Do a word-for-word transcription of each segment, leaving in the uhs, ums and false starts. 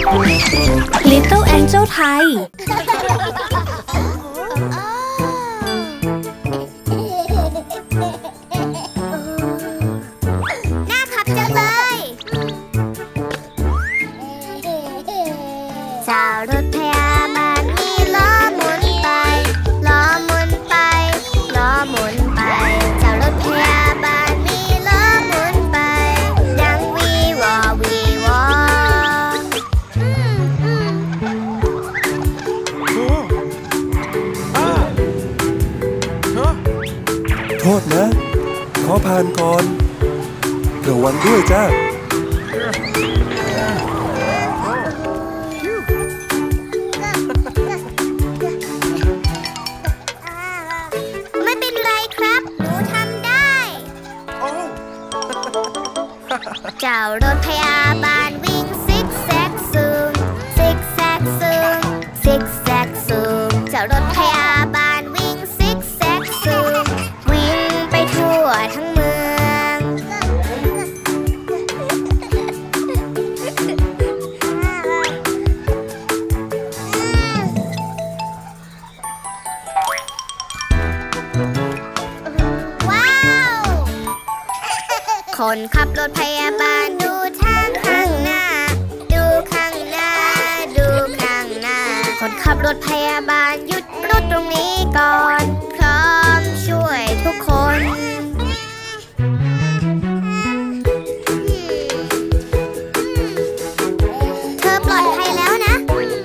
Little Angel ไทยน่าขับจังเลยเจ้ารถพยาบาลมีล้อหมุนไปล้อหมุนไปล้อหมุนไปเจ้ารถพยาบาลมีล้อหมุนไปดังวีวอวีวอโทษนะขอผ่านก่อนระวังด้วยจ้าไม่เป็นไรครับหนูทำได้เจ้ารถพยาบาลวิ่งซิกแซกซูมซิกแซกซูมซิกแซกซูมเจ้ารถพยาบาลวิ่งซิกแซกซูมวิ่งไปทั่วทั้งเมืองว้าวคนขับรถพยาบาลดูทางข้างหน้าดูข้างหน้าดูข้างหน้าคนขับรถพยาบาลหยุดรถตรงนี้ก่อนพร้อมช่วยทุกคนเธอปลอดภัยแล้วนะ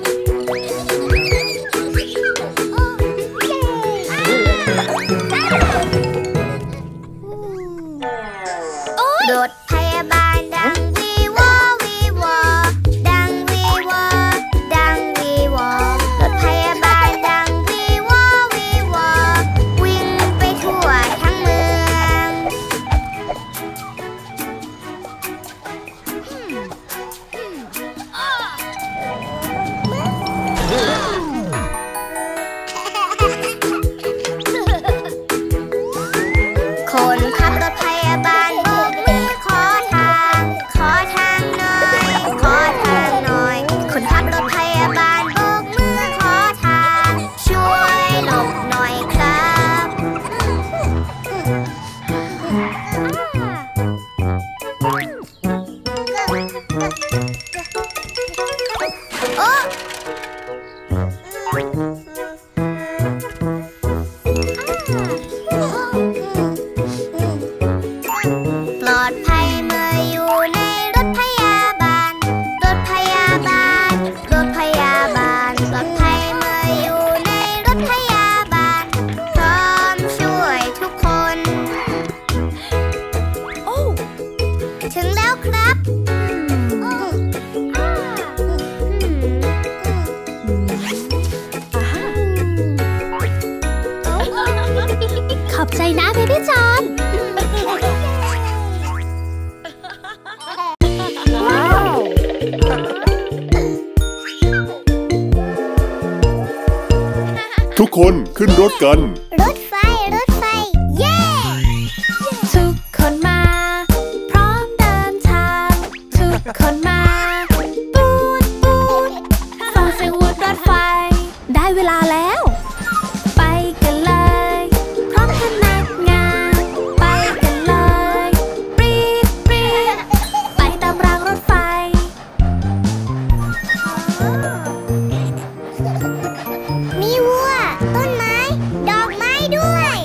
รถพยาบาลดังวีวอวีวอดังวีวอดังวีวอรถพยาบาลดังวีวอวีวอวิ่งไปทั่วทั้งเมืองคนขับรถพยาบาลโบกมือขอทางขอทางหน่อยขอทางหน่อยคนขับรถพยาบาลโบกมือขอทางช่วยหลบหน่อยครับโอ้ปลอดภัยเมื่ออยู่ในรถพยาบาลรถพยาบาลรถพยาบาลปลอดภัยเมื่ออยู่ในรถพยาบาลพร้อมช่วยทุกคนโอ้ถึงแล้วครับขอบใจนะเบบี้จอนทุกคนขึ้นรถกันรถไฟรถไฟเย้ทุกคนมาพร้อมเดินทางทุกคนมาปูดปูดฟังเสียงวูดรถไฟได้เวลาแล้วไปกันเลยพร้อมพนักงานไปกันเลยปรีดปรีดไปตามรางรถไฟมีวัวต้นไม้ดอกไม้ด้วย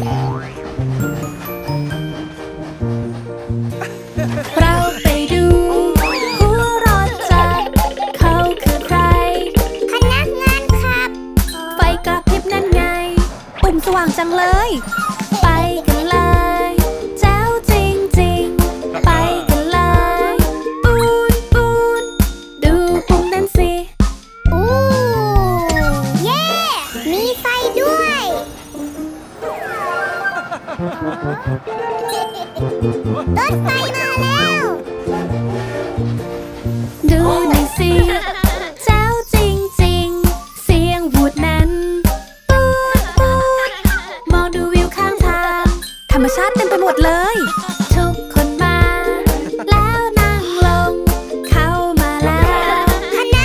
เราไปดูหัวรถจักรเขาคือใครพนักงานขับไฟกระพริบนั่นไงปุ่มสว่างจังเลยไปกันเลยแจ๋วจริงๆไปกันเลยปูนปูนดูปุ่มนั่นสิอู้เย้มีไฟด้วยรถไฟมาแล้วดูหน่อยสิแจ๋วจริงๆเสียงวูดนั้นปูดปูดมองดูวิวข้างทางธรรมชาติเต็มไปหมดเลยทุกคนมาแล้วนั่งลงเข้ามาแล้วพนั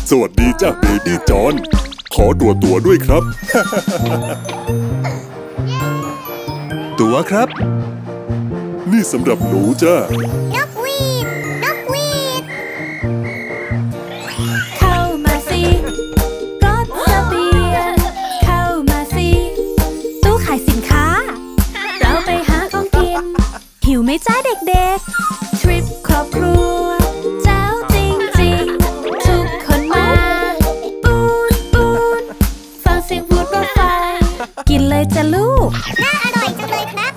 สวัสดีจ้าเบบี้จอนขอตัวตัวด้วยครับ ตัวครับนี่สำหรับหนูจ้านกหวีดนกหวีดเข้ามาสิรถเสบียงเข้ามาสิตู้ขายสินค้าเราไปหาของกินหิวไหมจ้าเด็กๆทริปครอบครัวเจ้าจริงๆทุกคนมาปูนปูนฟังเสียงวูดรถไฟกินเลยจ้ะลูกน่าอร่อยจังเลยครับ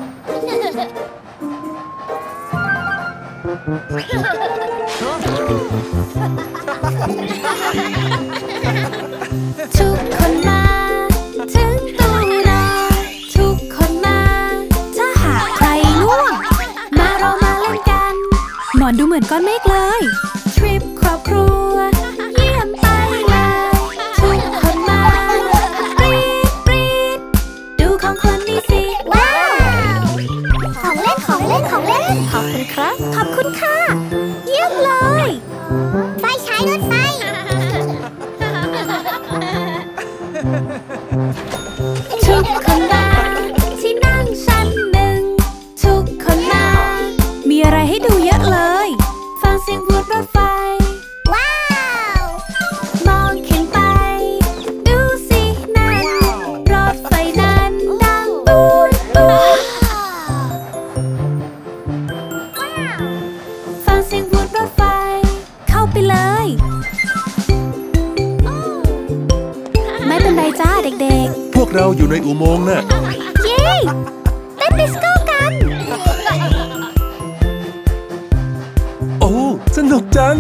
ทุกคนมาถึงตู้รอทุกคนมาถ้าหากใครง่วงมาเรามาเล่นกันหมอนดูเหมือนก้อนเมฆเลยทริปครอบครัวเยี่ยมไปเลยทุกคนมาปรี๊ดปรี๊ดดูของคนนี้สิว้าวของเล่นของเล่นของเล่นขอบคุณครับขอบคุณค่ะเยี่ยมเลยไฟฉายรถไฟทุกคนมาที่นั่งชั้นหนึ่งทุกคนมามีอะไรให้ดูเยอะเลยฟังเสียงวูดรถไฟว้าวมองขึ้นไปดูสินั่นรถไฟนั้นดังปูนปูนฟังเสียงวูดรถไฟเข้าไปเลยไม่เป็นไรจ้าเด็กๆพวกเราอยู่ในอุโมงค์น่ะเย้เต้นดิสโก้กันโอ้สนุกจัง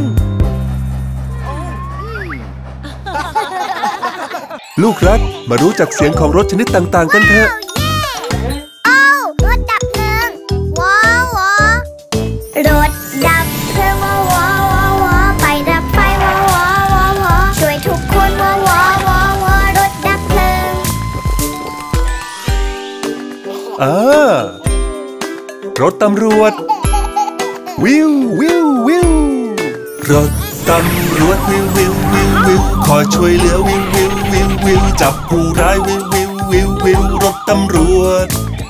ลูกรักมารู้จักเสียงของรถชนิดต่างๆกันเถอะโอ้รถดับเพลิงว้าวรถดับเพลิงว้าวว้าวว้าวไปดับไฟว้าวว้าวว้าวช่วยทุกคนว้าวว้าวว้าวรถดับเพลิงอ่ารถตำรวจวิววิววิวรถตำรวจวิววิววิววิวคอยช่วยเหลือวิววิววิววิวจับผู้ร้ายวิววิววิววิวรถตำรวจ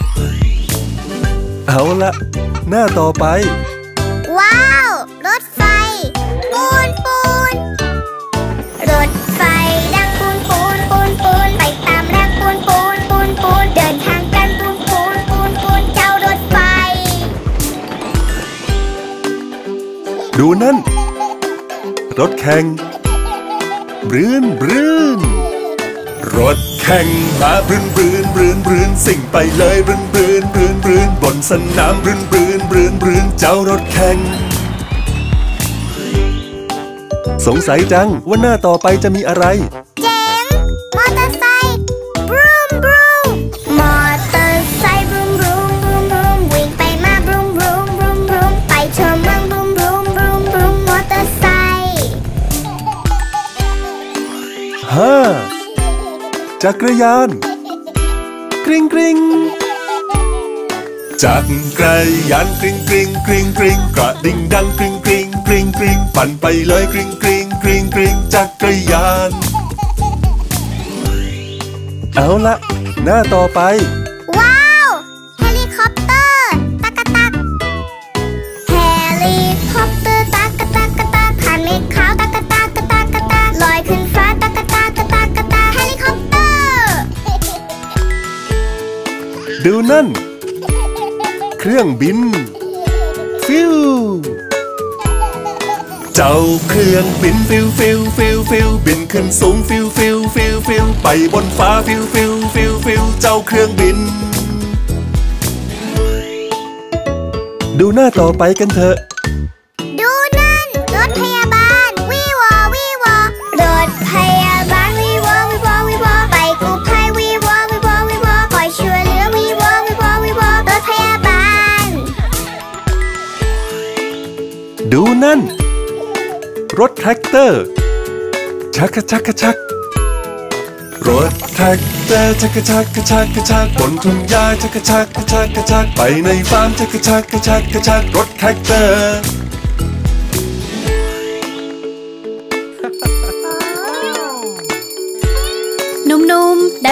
เอาละหน้าต่อไปว้าวรถไฟปูนปูนรถไฟดังปูนปูนปูนปูนไปตามแรงปูนปูนปูนปูนเดินทางกันปูนปูนปูนปูนเจ้ารถไฟดูนั่นรถแข่งบรื้นบรื้นรถแข่งมาบรื้นบรื้นบรื้นบรื้นสิ่งไปเลยบรื้นบรื้นบรื้นบรื้นบนสนามบรื้นบรื้นบรื้นบรื้นเจ้ารถแข่งสงสัยจังว่าหน้าต่อไปจะมีอะไรเจ๋งมอเตอร์ไซค์บรูมบรูมมอเตอร์ไซค์บรูมบรูมบรูมบรูมวิ่งไปมาบรูมบรูมบรูมบรูมไปชมเมืองบรูมบรูมบรูมบรูมมอเตอร์ไซค์ฮ่าจักรยานกริ๊งกริ๊งจักรยานกริ๊งกริ๊งกริ๊งกริ๊งกระดิ่งดังกริ๊งกริ๊งกริ๊งกริ๊งปั่นไปเลยกริ๊งกริ๊งกริ๊งกริ๊งจักรยานเอาละหน้าต่อไปว้าวเฮลิคอปเตอร์ตักกะตักเฮลิคอปเตอร์ตักกะตักกะตักผ่านเมฆขาวตักกะตักกะตักกะตักลอยขึ้นฟ้าตักกะตักกะตักกะตักเฮลิคอปเตอร์ดูนั่นเครื่องบินฟิวเจ้าเครื่องบินฟิวฟิวฟิวฟิวบินขึ้นสูงฟิวฟิวฟิวฟิวไปบนฟ้าฟิวฟิวฟิวฟิวเจ้าเครื่องบินดูหน้าต่อไปกันเถอะดูนั่นรถพยาบาลวีวอวีวอรถพยาบาลวีวอวีวอวีวอไปกู้ภัยวีวอวีวอวีวอคอยช่วยเหลือวีวอวีวอวีวอรถพยาบาลดูนั่นรถแทรกเตอร์ชักกะชักกะชักรถแทรกเตอร์ชักกะชักกะชักกะชักบนทุ่งหญ้าชักกะชักกะชักกะชักไปในฟาร์มชักกะชักกะชักกะชักรถแทรกเตอร์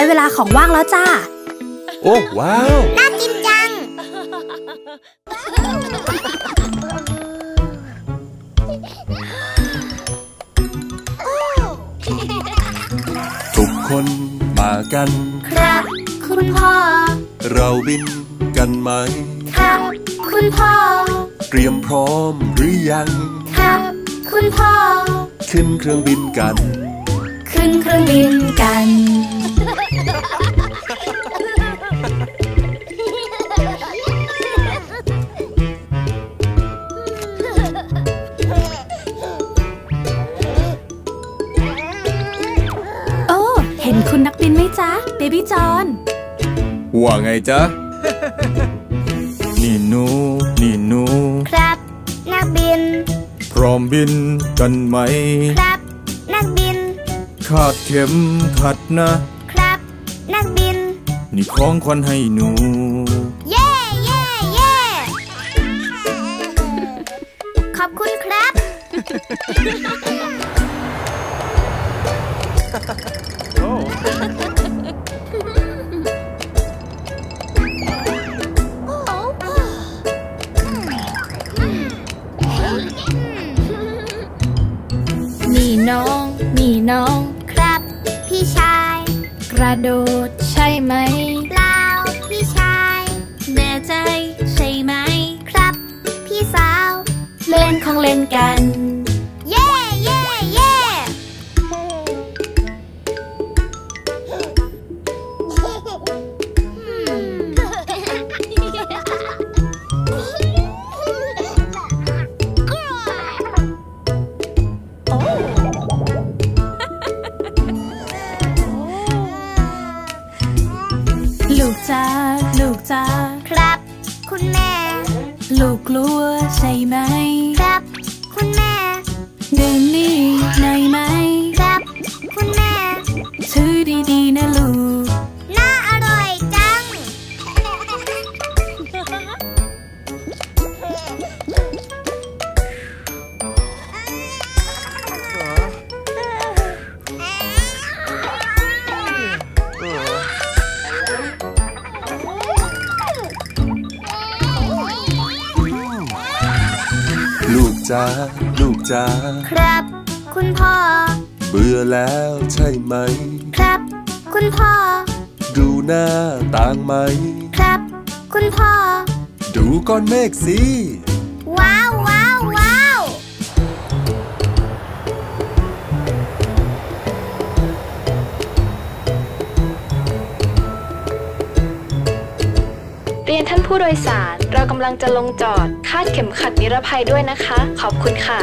เวลาของว่างแล้วจ้าโอ้ว้าวน่ากินจังทุกคนมากันครับคุณพ่อเราบินกันไหมครับคุณพ่อเตรียมพร้อมหรือยังครับคุณพ่อขึ้นเครื่องบินกันขึ้นเครื่องบินกันโอ้เห็นคุณนักบินไหมจ๊ะเบบี้จอนว่าไงจ๊ะนี่หนูนี่หนูครับนักบินพร้อมบินกันไหมครับนักบินคาดเข็มขัดนะครับนักบินนี่ของขวัญให้หนูเย่เย่เย่ขอบคุณครับนี่น้องนี่น้องครับพี่ชายกระโดดใช่ไหมเปล่าพี่ชายแน่ใจใช่ไหมครับพี่สาวเล่นของเล่นกันเย่เย่เย่ลูกจ้าลูกจ้าครับคุณแม่ลูกกลัวใช่ไหมครับคุณแม่เดินนี่หน่อยไหมครับคุณแม่ถือดีๆนะลูกน่าอร่อยจังลูกจ้าลูกจ้าครับคุณพ่อเบื่อแล้วใช่ไหมครับคุณพ่อดูหน้าต่างไหมครับคุณพ่อดูก้อนเมฆสิว้าวว้าวว้าวเรียนท่านผู้โดยสารเรากำลังจะลงจอดคาดเข็มขัดนิรภัยด้วยนะคะขอบคุณค่ะ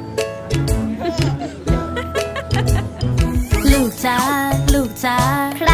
ลูกจ้าลูกจ้าครั